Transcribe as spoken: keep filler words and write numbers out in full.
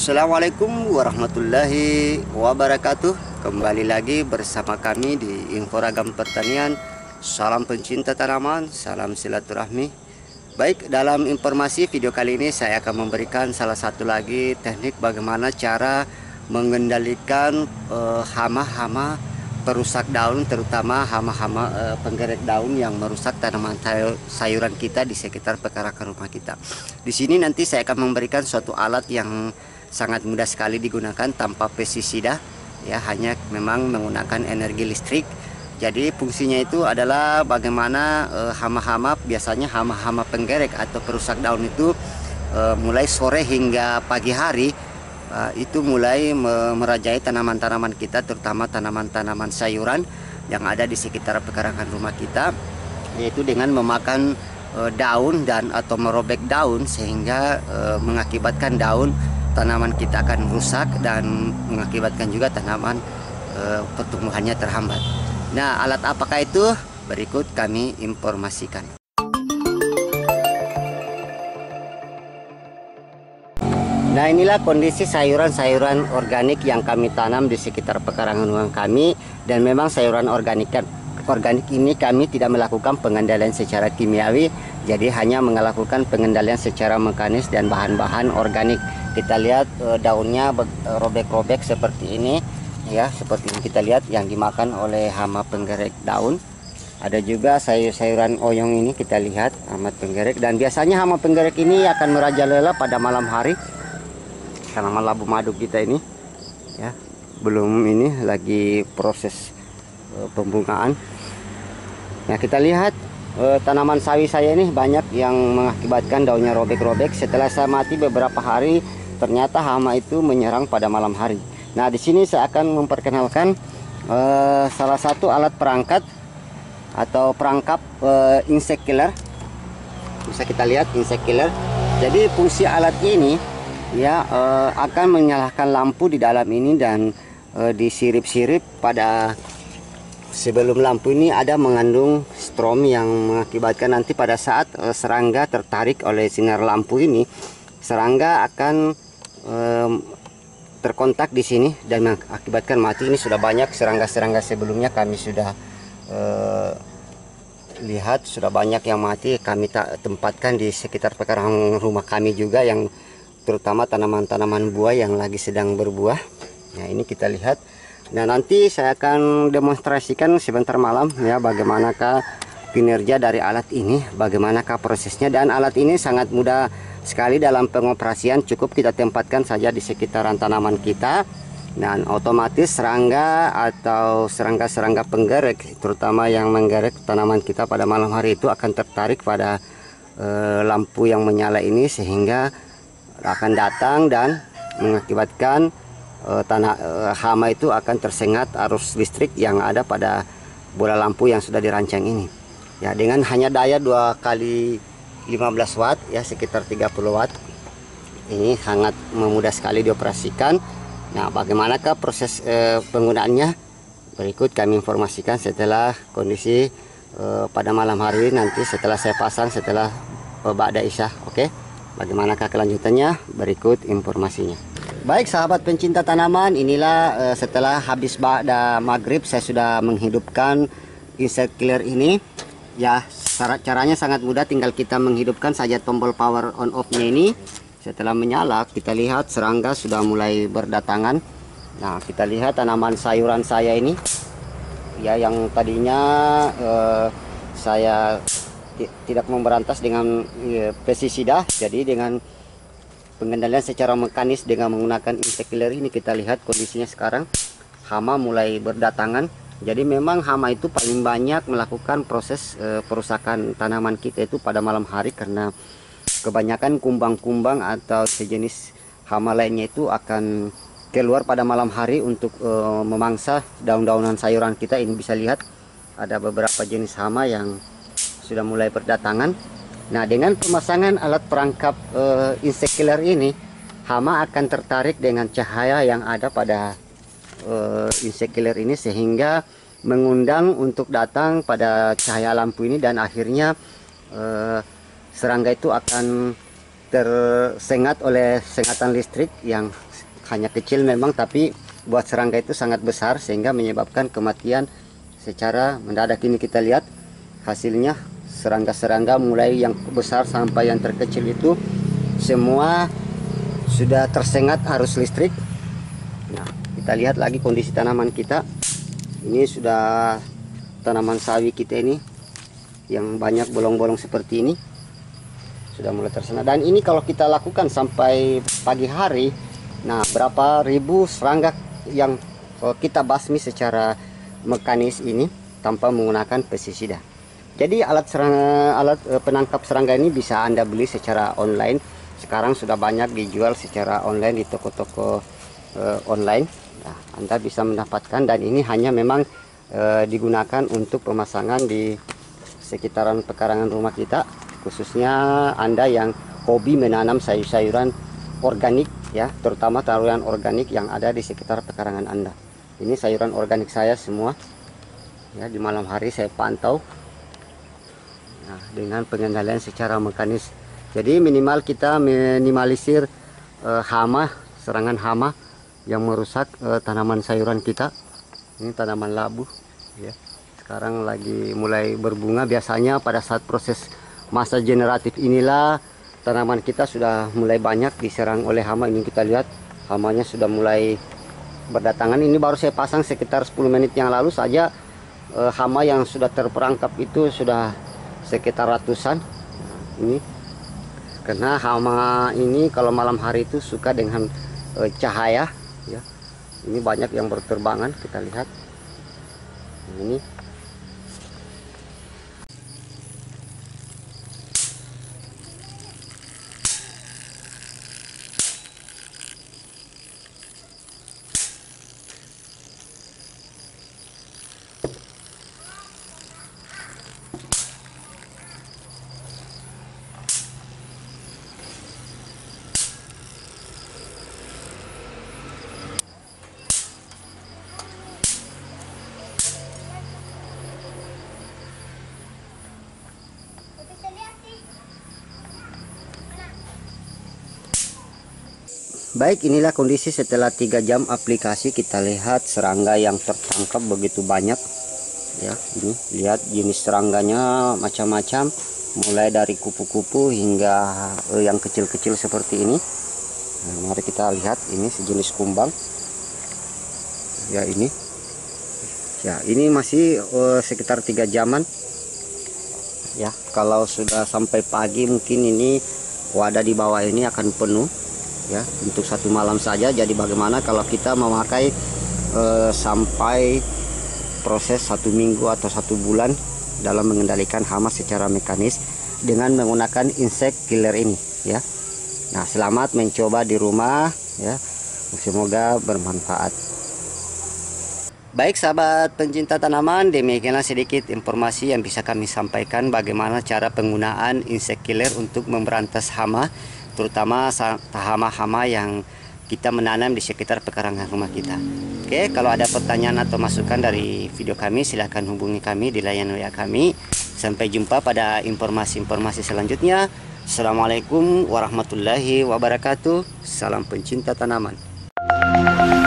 Assalamualaikum warahmatullahi wabarakatuh. Kembali lagi bersama kami di Inforagam Pertanian. Salam pencinta tanaman, salam silaturahmi. Baik, dalam informasi video kali ini saya akan memberikan salah satu lagi teknik bagaimana cara mengendalikan hama-hama uh, perusak daun, terutama hama-hama uh, penggerek daun yang merusak tanaman sayuran kita di sekitar pekarangan rumah kita. Di sini nanti saya akan memberikan suatu alat yang sangat mudah sekali digunakan tanpa pestisida, ya, hanya memang menggunakan energi listrik. Jadi fungsinya itu adalah bagaimana hama-hama, uh, biasanya hama-hama penggerek atau perusak daun itu uh, mulai sore hingga pagi hari Uh, itu mulai merajai tanaman-tanaman kita, terutama tanaman-tanaman sayuran yang ada di sekitar pekarangan rumah kita, yaitu dengan memakan uh, daun dan atau merobek daun, sehingga uh, mengakibatkan daun tanaman kita akan rusak dan mengakibatkan juga tanaman uh, pertumbuhannya terhambat. Nah, alat apakah itu? Berikut kami informasikan. Nah, inilah kondisi sayuran-sayuran organik yang kami tanam di sekitar pekarangan rumah kami, dan memang sayuran organik organik ini kami tidak melakukan pengendalian secara kimiawi, jadi hanya melakukan pengendalian secara mekanis dan bahan-bahan organik. Kita lihat e, daunnya robek-robek seperti ini, ya, seperti ini kita lihat yang dimakan oleh hama penggerek daun. Ada juga sayur-sayuran oyong ini kita lihat hama penggerek, dan biasanya hama penggerek ini akan merajalela pada malam hari. Tanaman labu madu kita ini, ya, belum ini lagi proses e, pembungaan. Nah, kita lihat e, tanaman sawi saya ini banyak yang mengakibatkan daunnya robek-robek. Setelah saya mati beberapa hari, ternyata hama itu menyerang pada malam hari. Nah, di sini saya akan memperkenalkan e, salah satu alat perangkat atau perangkap e, insect killer. Bisa kita lihat insect killer. Jadi fungsi alat ini, ya, uh, akan menyalakan lampu di dalam ini, dan uh, disirip-sirip pada sebelum lampu ini ada mengandung strom yang mengakibatkan nanti pada saat uh, serangga tertarik oleh sinar lampu ini, serangga akan uh, terkontak di sini dan mengakibatkan mati. Ini sudah banyak serangga-serangga sebelumnya kami sudah uh, lihat, sudah banyak yang mati. Kami tak tempatkan di sekitar pekarangan rumah kami juga, yang terutama tanaman-tanaman buah yang lagi sedang berbuah. Nah, ini kita lihat. Nah, nanti saya akan demonstrasikan sebentar malam, ya, bagaimanakah kinerja dari alat ini, bagaimanakah prosesnya. Dan alat ini sangat mudah sekali dalam pengoperasian, cukup kita tempatkan saja di sekitaran tanaman kita, dan otomatis serangga atau serangga-serangga penggerek, terutama yang menggerek tanaman kita pada malam hari, itu akan tertarik pada uh, lampu yang menyala ini, sehingga akan datang dan mengakibatkan uh, tanah uh, hama itu akan tersengat arus listrik yang ada pada bola lampu yang sudah dirancang ini, ya, dengan hanya daya dua kali lima belas watt, ya, sekitar tiga puluh watt. Ini sangat mudah sekali dioperasikan. Nah, bagaimanakah proses uh, penggunaannya? Berikut kami informasikan setelah kondisi uh, pada malam hari nanti, setelah saya pasang, setelah uh, ba'da isya. Oke, bagaimanakah kelanjutannya? Berikut informasinya. Baik, sahabat pencinta tanaman, inilah uh, setelah habis ba'da maghrib saya sudah menghidupkan insect killer ini. Ya, cara caranya sangat mudah, tinggal kita menghidupkan saja tombol power on off-nya ini. Setelah menyala, kita lihat serangga sudah mulai berdatangan. Nah, kita lihat tanaman sayuran saya ini, ya, yang tadinya uh, saya tidak memberantas dengan ya, pestisida, jadi dengan pengendalian secara mekanis dengan menggunakan insect killer ini, kita lihat kondisinya sekarang hama mulai berdatangan. Jadi memang hama itu paling banyak melakukan proses e, perusakan tanaman kita itu pada malam hari, karena kebanyakan kumbang-kumbang atau sejenis hama lainnya itu akan keluar pada malam hari untuk e, memangsa daun-daunan sayuran kita. Ini bisa lihat ada beberapa jenis hama yang sudah mulai berdatangan. Nah, dengan pemasangan alat perangkap uh, insect killer ini, hama akan tertarik dengan cahaya yang ada pada uh, insect killer ini, sehingga mengundang untuk datang pada cahaya lampu ini, dan akhirnya uh, serangga itu akan tersengat oleh sengatan listrik yang hanya kecil memang, tapi buat serangga itu sangat besar sehingga menyebabkan kematian secara mendadak. Ini kita lihat hasilnya, serangga-serangga mulai yang besar sampai yang terkecil itu semua sudah tersengat arus listrik. Nah, kita lihat lagi kondisi tanaman kita. Ini sudah tanaman sawi kita ini yang banyak bolong-bolong seperti ini sudah mulai tersengat. Dan ini kalau kita lakukan sampai pagi hari, nah berapa ribu serangga yang kita basmi secara mekanis ini tanpa menggunakan pestisida. Jadi alat serangga, alat penangkap serangga ini bisa Anda beli secara online. Sekarang sudah banyak dijual secara online di toko-toko uh, online. Nah, Anda bisa mendapatkan, dan ini hanya memang uh, digunakan untuk pemasangan di sekitaran pekarangan rumah kita, khususnya Anda yang hobi menanam sayur-sayuran organik ya, terutama sayuran organik yang ada di sekitar pekarangan Anda. Ini sayuran organik saya semua ya, di malam hari saya pantau. Nah, dengan pengendalian secara mekanis. Jadi minimal kita minimalisir eh, hama, serangan hama yang merusak eh, tanaman sayuran kita. Ini tanaman labu ya. Sekarang lagi mulai berbunga. Biasanya pada saat proses masa generatif inilah tanaman kita sudah mulai banyak diserang oleh hama. Ini kita lihat hamanya sudah mulai berdatangan. Ini baru saya pasang sekitar sepuluh menit yang lalu saja. Eh, hama yang sudah terperangkap itu sudah sekitar ratusan. Ini karena hama ini kalau malam hari itu suka dengan eh, cahaya ya. Ini banyak yang berterbangan, kita lihat ini. Baik, inilah kondisi setelah tiga jam aplikasi. Kita lihat serangga yang tertangkap begitu banyak ya. Ini lihat jenis serangganya macam-macam, mulai dari kupu-kupu hingga yang kecil-kecil seperti ini. Nah, mari kita lihat, ini sejenis kumbang ya. Ini ya, ini masih uh, sekitar tiga jaman ya. Kalau sudah sampai pagi mungkin ini wadah di bawah ini akan penuh ya, untuk satu malam saja. Jadi bagaimana kalau kita memakai e, sampai proses satu minggu atau satu bulan dalam mengendalikan hama secara mekanis dengan menggunakan insect killer ini ya. Nah, selamat mencoba di rumah ya, semoga bermanfaat. Baik sahabat pencinta tanaman, demikianlah sedikit informasi yang bisa kami sampaikan bagaimana cara penggunaan insect killer untuk memberantas hama, terutama hama-hama yang kita menanam di sekitar pekarangan rumah kita. Oke, kalau ada pertanyaan atau masukan dari video kami, silahkan hubungi kami di layanan W A kami. Sampai jumpa pada informasi-informasi selanjutnya. Assalamualaikum warahmatullahi wabarakatuh. Salam pencinta tanaman.